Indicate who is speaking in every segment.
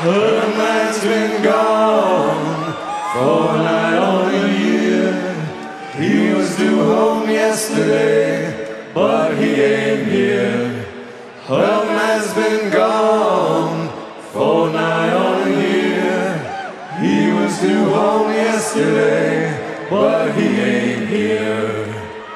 Speaker 1: Her man's been gone for nigh on a year. He was due home yesterday, but he ain't here. Her man's been gone for nigh on a year. He was due home yesterday, but he ain't here.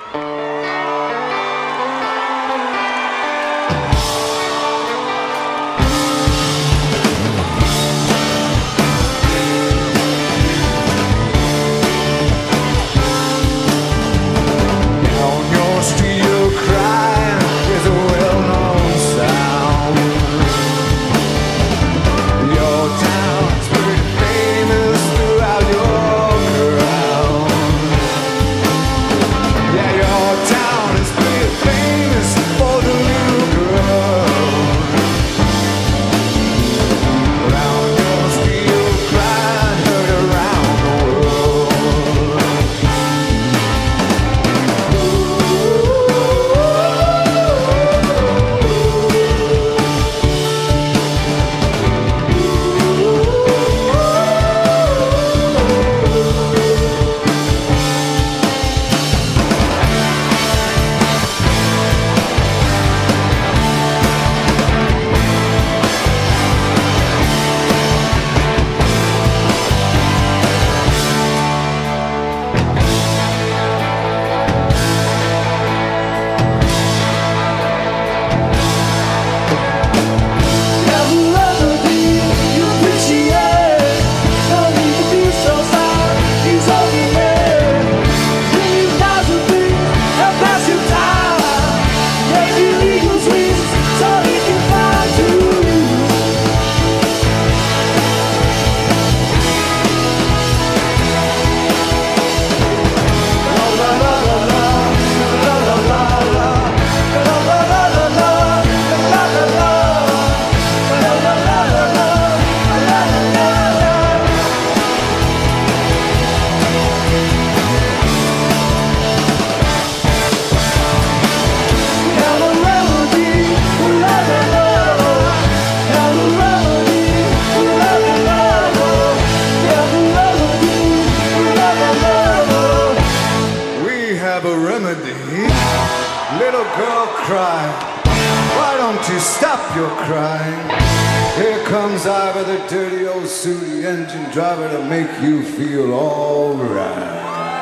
Speaker 2: Driver to make you feel alright.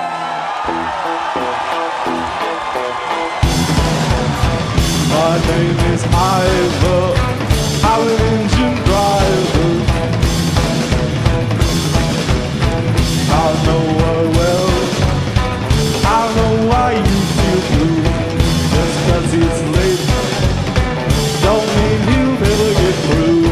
Speaker 1: My name is Ivor, I'm an engine driver. I know her well, I know why you feel blue. Just 'cause it's late, don't mean you'll never get through.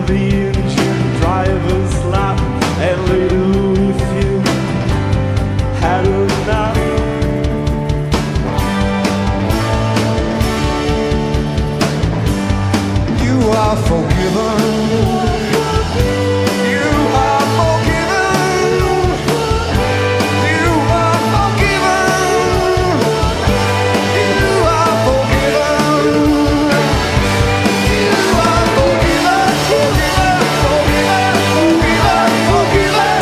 Speaker 1: the engine driver's lap, and later if you had enough.
Speaker 2: You are forgiven. You are forgiven. You are forgiven. You are forgiven. You are forgiven. Forgiven. Forgiven. Forgiven. Forgiven.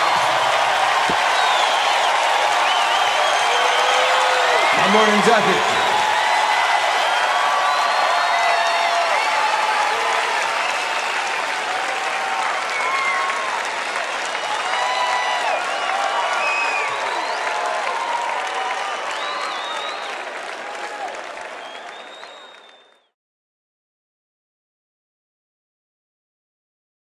Speaker 2: Morning jacket.